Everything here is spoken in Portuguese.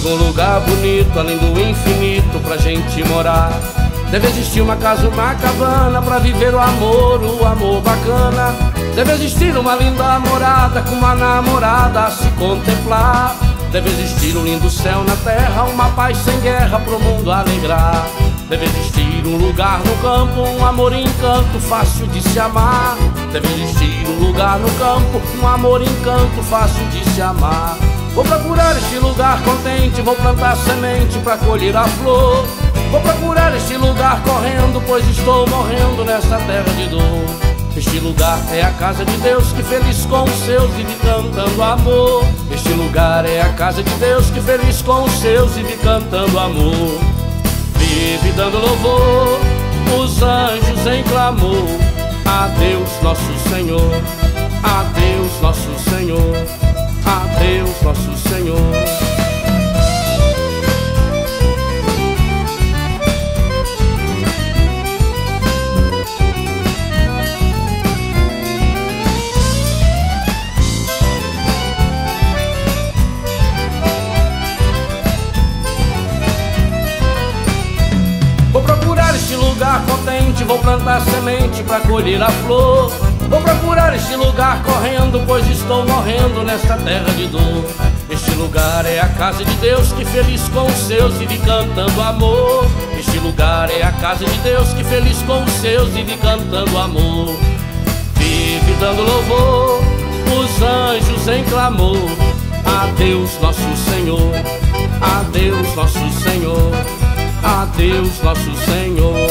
algum lugar bonito, além do infinito, pra gente morar. Deve existir uma casa, uma cabana, pra viver o amor bacana. Deve existir uma linda morada, com uma namorada a se contemplar. Deve existir um lindo céu na terra, uma paz sem guerra pro mundo alegrar. Deve existir um lugar no campo, um amor e encanto fácil de se amar. Deve existir um lugar no campo, um amor e encanto fácil de se amar. Vou procurar este lugar contente, vou plantar semente pra colher a flor. Vou procurar este lugar correndo, pois estou morrendo nessa terra de dor. Este lugar é a casa de Deus, que feliz com os seus vive cantando amor. Este lugar é a casa de Deus, que feliz com os seus vive cantando amor. Vive dando louvor, os anjos em clamor. A Deus nosso Senhor, a Deus nosso Senhor, a Deus nosso Senhor. Vou procurar este lugar contente, vou plantar semente pra colher a flor. Vou procurar este lugar correndo, pois estou morrendo nesta terra de dor. Este lugar é a casa de Deus, que feliz com os seus vive cantando amor. Este lugar é a casa de Deus, que feliz com os seus vive cantando amor. Vive dando louvor, os anjos em clamor. A Deus nosso Senhor, a Deus nosso Senhor, a Deus nosso Senhor.